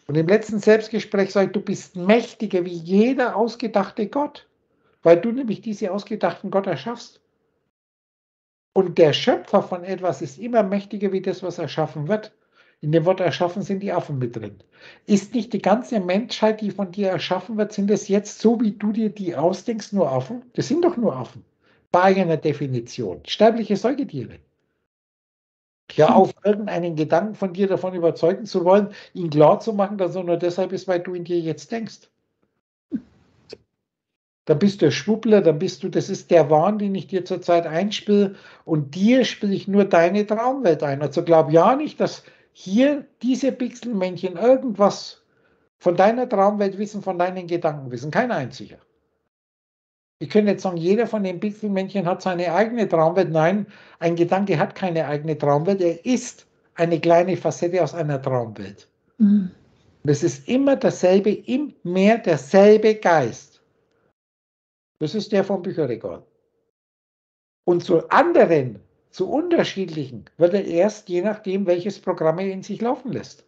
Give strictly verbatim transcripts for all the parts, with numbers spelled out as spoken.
Und im letzten Selbstgespräch sage ich, du bist mächtiger wie jeder ausgedachte Gott, weil du nämlich diese ausgedachten Gott erschaffst. Und der Schöpfer von etwas ist immer mächtiger wie das, was erschaffen wird. In dem Wort erschaffen sind die Affen mit drin. Ist nicht die ganze Menschheit, die von dir erschaffen wird, sind es jetzt, so wie du dir die ausdenkst, nur Affen? Das sind doch nur Affen. Bei einer Definition. Sterbliche Säugetiere. Hör auf, irgendeinen Gedanken von dir davon überzeugen zu wollen, ihn klar zu machen, dass er nur deshalb ist, weil du in dir jetzt denkst. Dann bist du ein Schwuppler, dann bist du, das ist der Wahn, den ich dir zurzeit einspiele, und dir spiele ich nur deine Traumwelt ein. Also glaub ja nicht, dass hier diese Pixelmännchen irgendwas von deiner Traumwelt wissen, von deinen Gedanken wissen. Kein einziger. Ich könnte jetzt sagen, jeder von den Pixelmännchen hat seine eigene Traumwelt. Nein, ein Gedanke hat keine eigene Traumwelt. Er ist eine kleine Facette aus einer Traumwelt. Mhm. Das ist immer dasselbe, immer derselbe Geist. Das ist der vom Bücherregal. Und zu anderen, zu unterschiedlichen, wird er erst, je nachdem, welches Programm er in sich laufen lässt.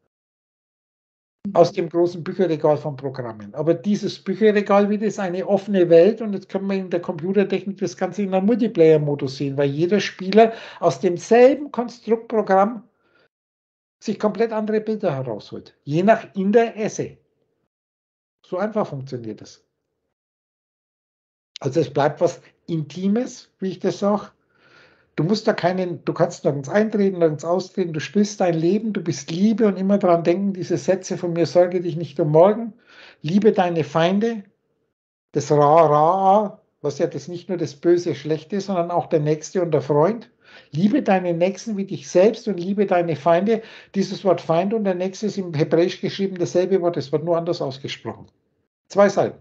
Aus dem großen Bücherregal von Programmen. Aber dieses Bücherregal wieder ist eine offene Welt, und jetzt können wir in der Computertechnik das Ganze in einem Multiplayer-Modus sehen, weil jeder Spieler aus demselben Konstruktprogramm sich komplett andere Bilder herausholt. Je nach Interesse. So einfach funktioniert das. Also es bleibt was Intimes, wie ich das sage. Du musst da keinen, du kannst nirgends eintreten, nirgends austreten, du spielst dein Leben, du bist Liebe, und immer dran denken, diese Sätze von mir: sorge dich nicht um morgen, liebe deine Feinde, das Ra, Ra, was ja das nicht nur das Böse, Schlechte ist, sondern auch der Nächste und der Freund. Liebe deinen Nächsten wie dich selbst und liebe deine Feinde. Dieses Wort Feind und der Nächste ist im Hebräisch geschrieben dasselbe Wort, es wird nur anders ausgesprochen. Zwei Seiten.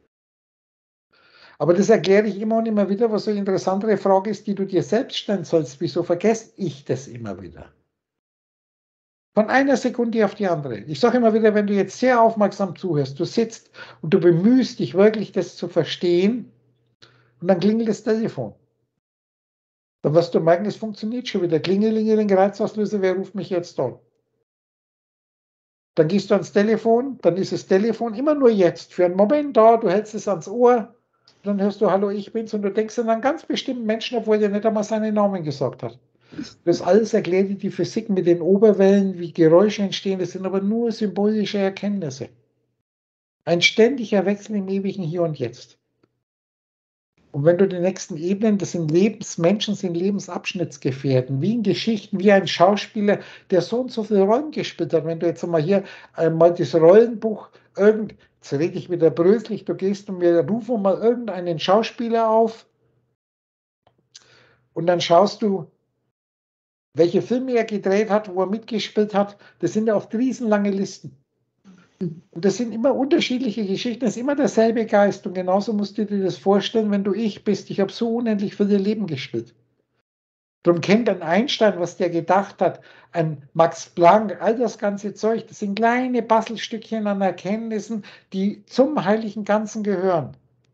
Aber das erkläre ich immer und immer wieder, was so eine interessantere Frage ist, die du dir selbst stellen sollst. Wieso vergesse ich das immer wieder? Von einer Sekunde auf die andere. Ich sage immer wieder, wenn du jetzt sehr aufmerksam zuhörst, du sitzt und du bemühst dich wirklich, das zu verstehen, und dann klingelt das Telefon. Dann wirst du merken, es funktioniert schon wieder. Klingelingeling, Reizauslöser, wer ruft mich jetzt an? Dann gehst du ans Telefon, dann ist das Telefon immer nur jetzt, für einen Moment da, du hältst es ans Ohr, dann hörst du, hallo, ich bin's, und du denkst an einen ganz bestimmten Menschen, obwohl der nicht einmal seinen Namen gesagt hat. Das alles erklärt dir die Physik mit den Oberwellen, wie Geräusche entstehen, das sind aber nur symbolische Erkenntnisse. Ein ständiger Wechsel im ewigen Hier und Jetzt. Und wenn du die nächsten Ebenen, das sind Lebensmenschen, sind Lebensabschnittsgefährten, wie in Geschichten, wie ein Schauspieler, der so und so viele Rollen gespielt hat. Wenn du jetzt einmal hier einmal das Rollenbuch, irgend, jetzt rede ich wieder bröslich, du gehst und wir rufen mal irgendeinen Schauspieler auf, und dann schaust du, welche Filme er gedreht hat, wo er mitgespielt hat. Das sind ja oft riesenlange Listen. Und das sind immer unterschiedliche Geschichten, das ist immer derselbe Geist. Und genauso musst du dir das vorstellen, wenn du ich bist. Ich habe so unendlich viele Leben gespielt. Darum kennt ein Einstein, was der gedacht hat, ein Max Planck, all das ganze Zeug, das sind kleine Bastelstückchen an Erkenntnissen, die zum heiligen Ganzen gehören.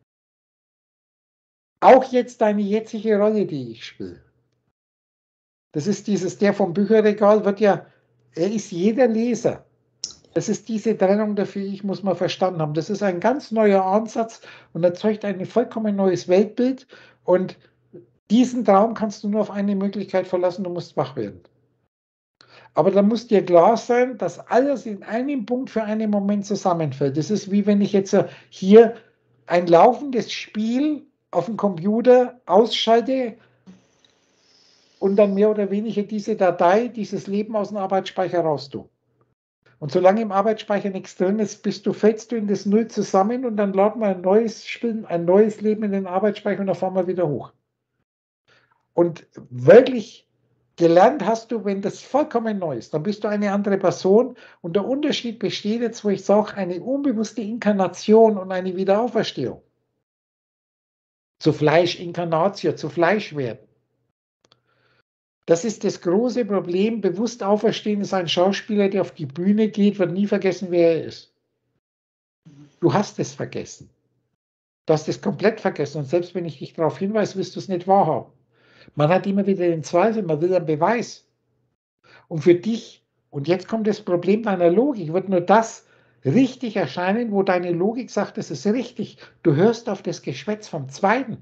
Auch jetzt deine jetzige Rolle, die ich spiele. Das ist dieses, der vom Bücherregal wird ja, er ist jeder Leser. Das ist diese Trennung dafür, ich muss mal verstanden haben. Das ist ein ganz neuer Ansatz und erzeugt ein vollkommen neues Weltbild. Und diesen Traum kannst du nur auf eine Möglichkeit verlassen, du musst wach werden. Aber da muss dir klar sein, dass alles in einem Punkt für einen Moment zusammenfällt. Das ist wie wenn ich jetzt hier ein laufendes Spiel auf dem Computer ausschalte und dann mehr oder weniger diese Datei, dieses Leben aus dem Arbeitsspeicher raus tue. Und solange im Arbeitsspeicher nichts drin ist, bist du, fällst du in das Null zusammen, und dann laden wir ein neues Spiel, ein neues Leben in den Arbeitsspeicher, und dann fahren wir wieder hoch. Und wirklich gelernt hast du, wenn das vollkommen neu ist, dann bist du eine andere Person, und der Unterschied besteht jetzt, wo ich sage, eine unbewusste Inkarnation und eine Wiederauferstehung. Zu Fleisch, Inkarnatio, zu Fleisch werden. Das ist das große Problem. Bewusst auferstehen ist ein Schauspieler, der auf die Bühne geht, wird nie vergessen, wer er ist. Du hast es vergessen. Du hast es komplett vergessen. Und selbst wenn ich dich darauf hinweise, wirst du es nicht wahrhaben. Man hat immer wieder den Zweifel, man will einen Beweis. Und für dich Und jetzt kommt das Problem deiner Logik. Wird nur das richtig erscheinen, wo deine Logik sagt, das ist richtig. Du hörst auf das Geschwätz vom Zweiten.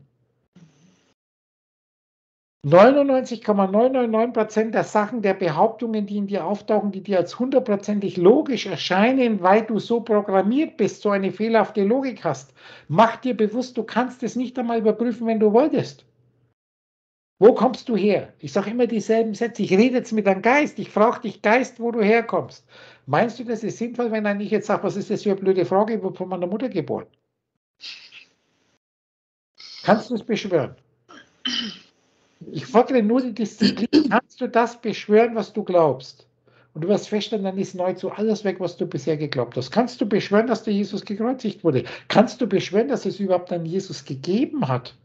neunundneunzig Komma neunhundertneunundneunzig Prozent der Sachen, der Behauptungen, die in dir auftauchen, die dir als hundertprozentig logisch erscheinen, weil du so programmiert bist, so eine fehlerhafte Logik hast. Mach dir bewusst, du kannst es nicht einmal überprüfen, wenn du wolltest. Wo kommst du her? Ich sage immer dieselben Sätze. Ich rede jetzt mit einem Geist. Ich frage dich, Geist, wo du herkommst. Meinst du, das ist sinnvoll, wenn ich jetzt sage, was ist das für eine blöde Frage, ich wurde von meiner Mutter geboren? Kannst du es beschwören? Ich fordere nur die Disziplin. Kannst du das beschwören, was du glaubst? Und du wirst feststellen, dann ist nahezu alles weg, was du bisher geglaubt hast. Kannst du beschwören, dass der Jesus gekreuzigt wurde? Kannst du beschwören, dass es überhaupt einen Jesus gegeben hat?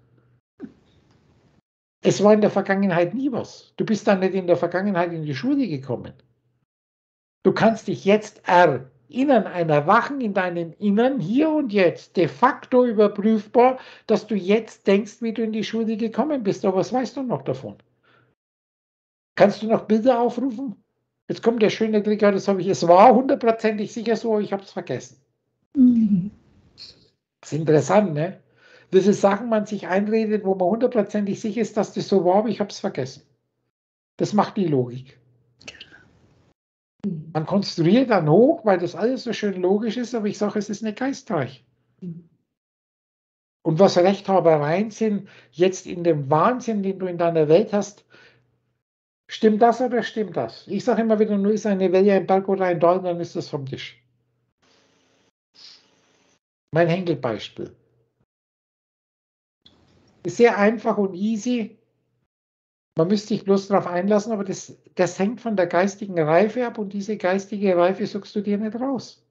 Es war in der Vergangenheit nie was. Du bist dann nicht in der Vergangenheit in die Schule gekommen. Du kannst dich jetzt erinnern, ein Erwachen in deinem Innern, hier und jetzt, de facto überprüfbar, dass du jetzt denkst, wie du in die Schule gekommen bist. Aber was weißt du noch davon? Kannst du noch Bilder aufrufen? Jetzt kommt der schöne Trick, das habe ich, es war hundertprozentig sicher so, ich habe es vergessen. Mhm. Das ist interessant, ne? Wie viele Sachen man sich einredet, wo man hundertprozentig sicher ist, dass das so war, aber ich habe es vergessen. Das macht die Logik. Man konstruiert dann hoch, weil das alles so schön logisch ist, aber ich sage, es ist nicht geistreich. Und was Rechthabereien sind, jetzt in dem Wahnsinn, den du in deiner Welt hast, stimmt das oder stimmt das? Ich sage immer wieder, nur ist eine Welle, ein Berg oder ein Tal, dann ist das vom Tisch. Mein Henkelbeispiel. Ist sehr einfach und easy. Man müsste sich bloß darauf einlassen, aber das, das hängt von der geistigen Reife ab und diese geistige Reife suchst du dir nicht raus.